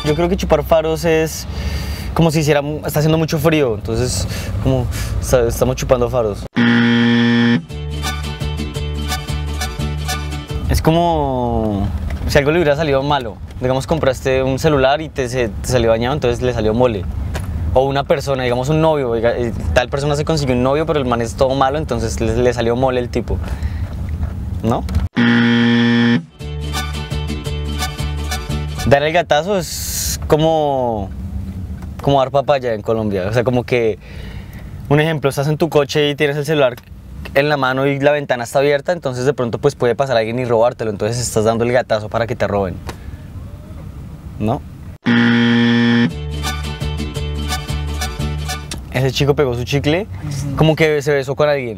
Yo creo que chupar faros es como si está haciendo mucho frío, entonces como estamos chupando faros. Es como si algo le hubiera salido malo. Digamos, compraste un celular y te salió dañado, entonces le salió mole. O una persona, digamos un novio, tal persona se consiguió un novio, pero el man es todo malo, entonces le salió mole el tipo. ¿No? Dar el gatazo es como dar papaya en Colombia. O sea, como que, un ejemplo, estás en tu coche y tienes el celular en la mano y la ventana está abierta, entonces de pronto pues puede pasar alguien y robártelo, entonces estás dando el gatazo para que te roben. ¿No? Ese chico pegó su chicle, como que se besó con alguien.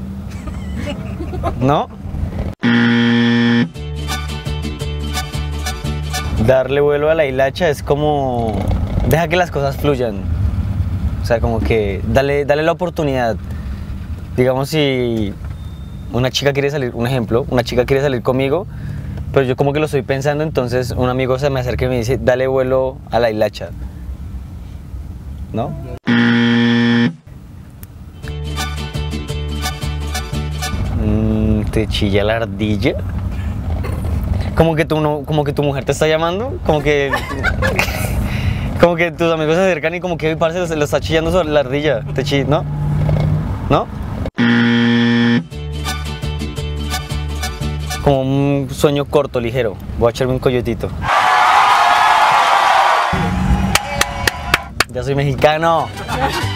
¿No? Darle vuelo a la hilacha es como deja que las cosas fluyan. O sea, como que dale la oportunidad. Digamos, si una chica quiere salir, un ejemplo, una chica quiere salir conmigo, pero yo como que lo estoy pensando, entonces un amigo se me acerca y me dice, dale vuelo a la hilacha. ¿No? ¿Te chilla la ardilla? Como que tu mujer te está llamando, como que tus amigos se acercan y como que parce lo está chillando sobre la ardilla, ¿no? ¿No? Como un sueño corto, ligero. Voy a echarme un coyotito. Ya soy mexicano.